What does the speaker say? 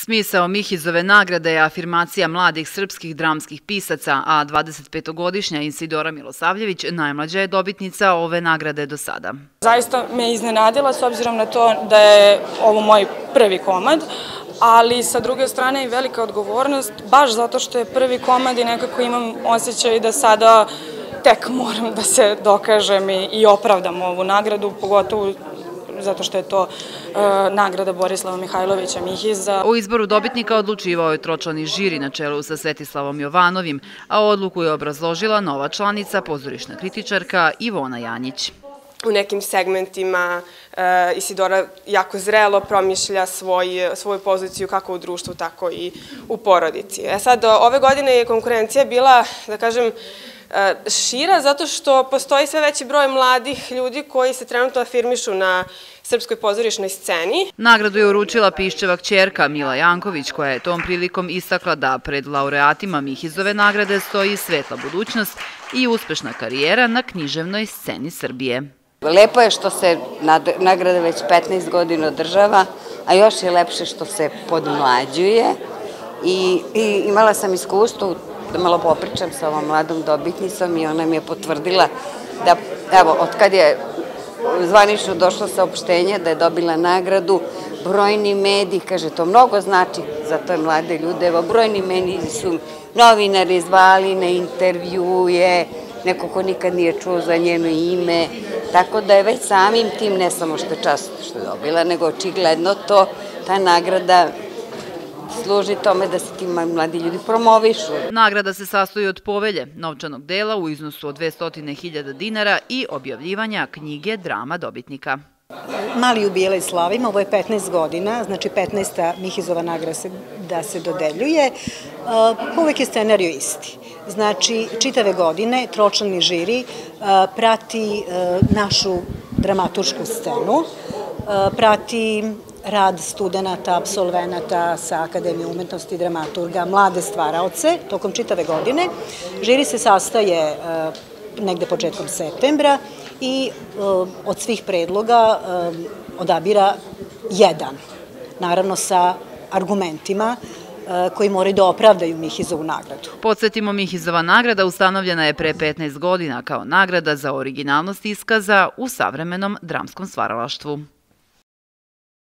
Smisao Mihizove nagrade je afirmacija mladih srpskih dramskih pisaca, a 25-godišnja Isidora Milosavljević najmlađa je dobitnica ove nagrade do sada. Zaista me iznenadila s obzirom na to da je ovo moj prvi komad, ali sa druge strane i velika odgovornost, baš zato što je prvi komad i nekako imam osjećaj da sada tek moram da se dokažem i opravdam ovu nagradu, pogotovo zato što je to nagrada Borislava Mihajlovića Mihiza. O izboru dobitnika odlučivao je tročlani žiri na čelu sa Svetislavom Jovanovim, a odluku je obrazložila nova članica, pozorišna kritičarka Ivona Janjić. U nekim segmentima Isidora jako zrelo promišlja svoju poziciju kako u društvu, tako i u porodici. Sad, ove godine je konkurencija bila, da kažem, šira zato što postoji sve veći broj mladih ljudi koji se trenutno afirmišu na srpskoj pozorišnoj sceni. Nagradu je uručila Piščeva kćerka Mila Janković, koja je tom prilikom istakla da pred laureatima Mihizove nagrade stoji svetla budućnost i uspešna karijera na književnoj sceni Srbije. Lepo je što se nagrada već 15 godina održava, a još je lepše što se podmlađuje i imala sam iskustvo da malo popričam sa ovom mladom dobitnicom i ona mi je potvrdila da, evo, od kad je zvanično došlo saopštenje da je dobila nagradu, brojni mediji, kaže, to mnogo znači za te mlade ljude, evo, brojni mediji su novinari zvali na intervjuje, neko ko nikad nije čuo za njeno ime, tako da je već samim tim, ne samo što je čast što je dobila, nego očigledno to, ta nagrada služi tome da se ti mladi ljudi promovišu. Nagrada se sastoji od povelje, novčanog dela u iznosu od 200.000 dinara i objavljivanja knjige drama dobitnika. Mali jubilej slavimo, ovo je 15 godina, znači 15. Mihizova nagrada da se dodeljuje. Uvek je scenario isti. Znači, čitave godine tročlani žiri prati našu dramaturšku scenu, prati rad studenta, apsolvenata sa Akademije umetnosti, dramaturga, mlade stvaraoce tokom čitave godine. Žiri se sastaje negde početkom septembra i od svih predloga odabira jedan, naravno sa argumentima koji moraju da opravdaju Mihizovu nagradu. Podsjetimo, Mihizova nagrada ustanovljena je pre 15 godina kao nagrada za originalnost iskaza u savremenom dramskom stvaralaštvu.